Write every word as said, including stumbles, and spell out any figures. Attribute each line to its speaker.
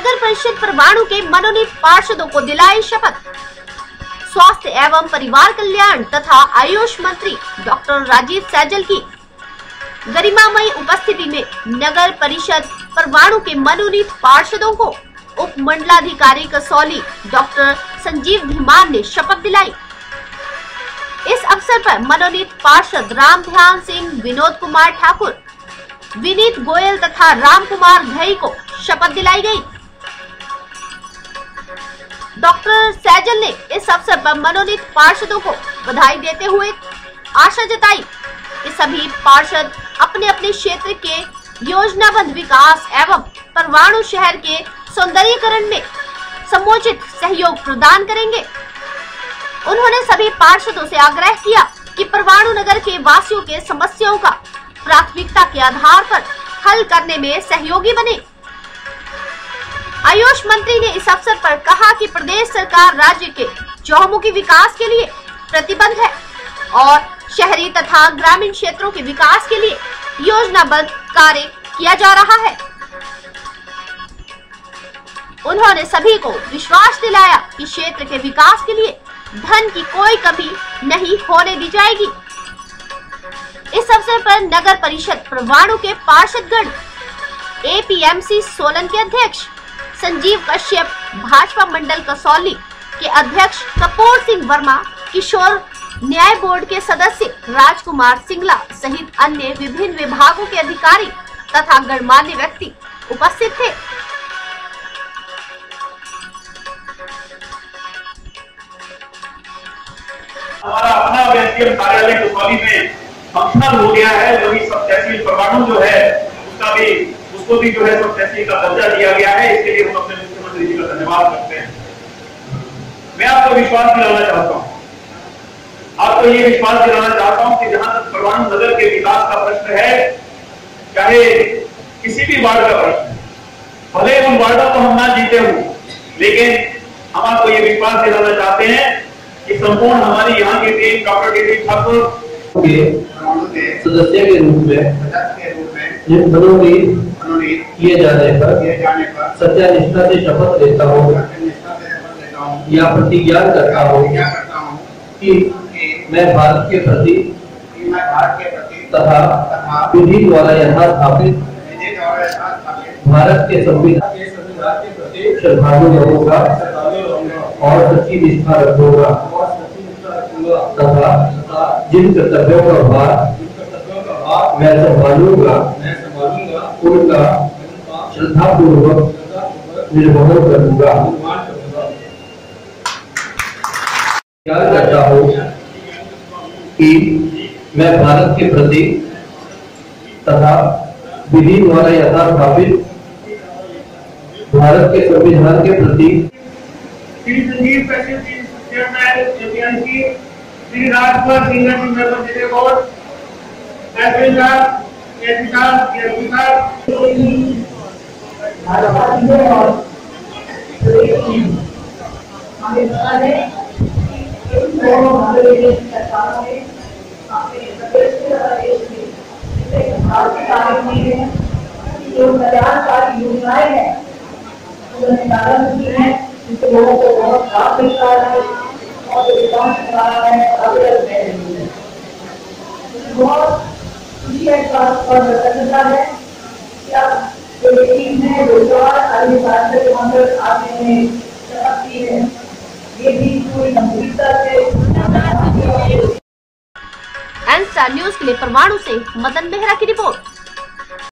Speaker 1: नगर परिषद परवाणु के मनोनीत पार्षदों को दिलाई शपथ। स्वास्थ्य एवं परिवार कल्याण तथा आयुष मंत्री डॉक्टर राजीव सैजल की गरिमामयी उपस्थिति में नगर परिषद परवाणु के मनोनीत पार्षदों को उप मंडलाधिकारी कसौली डॉक्टर संजीव धीमान ने शपथ दिलाई। इस अवसर पर मनोनीत पार्षद राम ध्यान सिंह, विनोद कुमार ठाकुर, विनीत गोयल तथा राम कुमार घई को शपथ दिलाई गई। डॉक्टर सैजल ने इस अवसर पर मनोनीत पार्षदों को बधाई देते हुए आशा जताई कि सभी पार्षद अपने अपने क्षेत्र के योजनाबद्ध विकास एवं परवाणु शहर के सौंदर्यीकरण में समुचित सहयोग प्रदान करेंगे। उन्होंने सभी पार्षदों से आग्रह किया कि परवाणु नगर के वासियों के समस्याओं का प्राथमिकता के आधार पर हल करने में सहयोगी बने। आयुष मंत्री ने इस अवसर पर कहा कि प्रदेश सरकार राज्य के चहुमुखी विकास के लिए प्रतिबद्ध है और शहरी तथा ग्रामीण क्षेत्रों के विकास के लिए योजनाबद्ध कार्य किया जा रहा है। उन्होंने सभी को विश्वास दिलाया कि क्षेत्र के विकास के लिए धन की कोई कमी नहीं होने दी जाएगी। इस अवसर पर नगर परिषद परवाणु के पार्षदगण, एपीएमसी सोलन के अध्यक्ष संजीव कश्यप, भाजपा मंडल कसौली के अध्यक्ष कपूर सिंह वर्मा, किशोर न्याय बोर्ड के सदस्य राजकुमार सिंगला सहित अन्य विभिन्न विभागों के अधिकारी तथा गणमान्य व्यक्ति उपस्थित थे।
Speaker 2: हमारा अपना एसडीएम कार्यालय कसौली में फंक्शनल हो गया है। जो भी सब तहसील परवाणु जो है उसका भी उसको भी जो है सब तहसील का दर्जा दिया गया है। इसके लिए हम अपने मुख्यमंत्री जी का धन्यवाद करते हैं। मैं आपको विश्वास दिलाना चाहता हूँ आपको ये विश्वास दिलाना चाहता हूँ कि जहां तक परवाणु नगर के विकास का प्रश्न है, चाहे किसी भी वार्ड का प्रश्न है, भले उन वार्डों को हम ना जीते हों, लेकिन हम आपको ये विश्वास दिलाना चाहते हैं कि संपूर्ण हमारी यहाँ की टीम डॉक्टर डी ठाकुर के
Speaker 3: सदस्य के रूप में मनोनीत किए जाने पर सत्यानिष्ठा से शपथ लेता हूँ या प्रतिज्ञा करता हूँ कि मैं भारत के प्रति तथा विधि द्वारा यहाँ स्थापित भारत के संविधान के प्रति श्रद्धालु रहूंगा और सच्ची निष्ठा रखूंगा तथा जिन कर्तव्यों का भार मैं संभालूंगा उनका श्रद्धा पूर्वक निर्वहन करूंगा। क्या करता हूँ कि मैं भारत के प्रति तथा विधि द्वारा यथा स्थापित भारत के संविधान के प्रति
Speaker 2: Shri Sanjeev Kashyap ji chairman APMC, Shri Rajkumar Singh ji member जिले बोर्ड, तहसीलदार एसडीआर
Speaker 4: जो कल्याणकारी योजनाएं हैं जिससे लोगों को बहुत लाभ मिलता है और विकास करा है। बहुत खुशी है प्रसन्नता है कि अब जो टीम है रोजगार आदि के अंदर आपने शपथ की है, ये भी पूरी गंभीरता से।
Speaker 1: एन स्टार न्यूज के लिए परवाणु से मदन मेहरा की रिपोर्ट।